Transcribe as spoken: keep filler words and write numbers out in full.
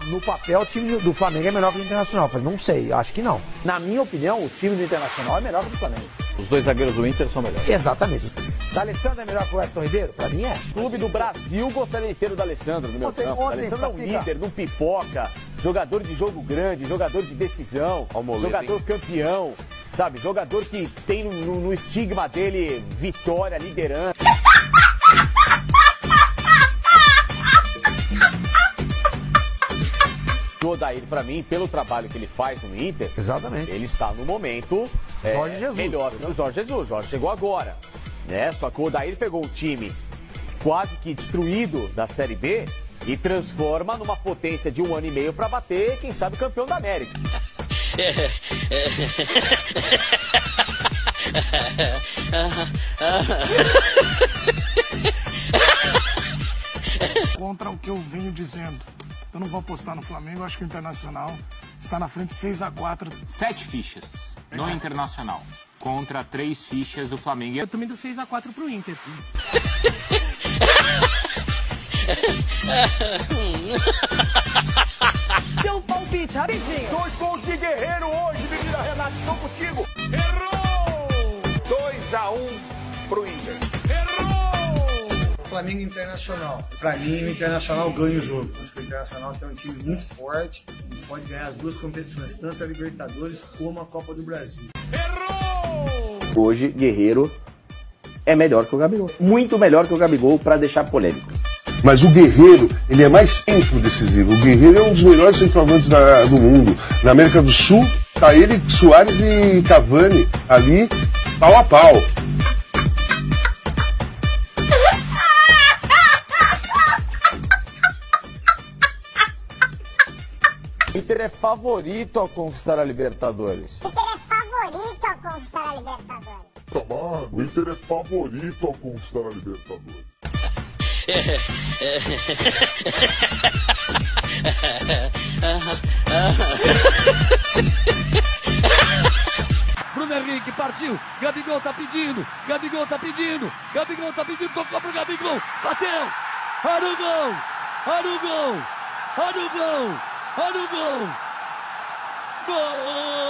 no papel o time do Flamengo é melhor que o Internacional. Eu falei, não sei, acho que não. Na minha opinião, o time do Internacional é melhor que o do Flamengo. Os dois zagueiros do Inter são melhores. Exatamente. D'Alessandro é melhor que o Everton Ribeiro? Pra mim é. Clube do Brasil gostaria de ter o D'Alessandro no meu Ontem, campo. ontem, D'Alessandro é um Paciga. líder, não pipoca, jogador de jogo grande, jogador de decisão, Almoledo, jogador hein? campeão, sabe? Jogador que tem no, no estigma dele vitória, liderança. O Odair, pra mim, pelo trabalho que ele faz no Inter, Exatamente. ele está no momento é, Jorge Jesus. melhor que o Jorge Jesus. Jorge chegou agora, né? Só que o Odair pegou um time quase que destruído da Série B e transforma numa potência de um ano e meio para bater, quem sabe, campeão da América. Contra o que eu venho dizendo. Eu não vou apostar no Flamengo, eu acho que o Internacional está na frente seis a quatro. Sete fichas no Internacional contra três fichas do Flamengo. Eu também dou seis a quatro pro Inter. Deu um palpite, rapidinho. Dois gols de Guerreiro hoje, menina Renata, estou contigo. Errou! dois a um pro Inter. Errou! Flamengo e Internacional. Pra mim, o Internacional ganha o jogo. Acho que o Internacional tem um time muito forte, pode ganhar as duas competições, tanto a Libertadores como a Copa do Brasil. Errou! Hoje, Guerreiro é melhor que o Gabigol. Muito melhor que o Gabigol, para deixar polêmico. Mas o Guerreiro, ele é mais tempo decisivo. O Guerreiro é um dos melhores centroavantes da, do mundo. Na América do Sul, tá ele, Suárez e Cavani ali, pau a pau. O Inter é favorito a conquistar a Libertadores. O Inter é favorito a conquistar a Libertadores. Camargo, o Inter é favorito a conquistar a Libertadores. Bruno Henrique partiu. Gabigol tá pedindo. Gabigol tá pedindo. Gabigol tá pedindo. Tocou pro Gabigol. Bateu. Olha o gol. Olha o gol. Olha o gol. Olha o gol. Gol.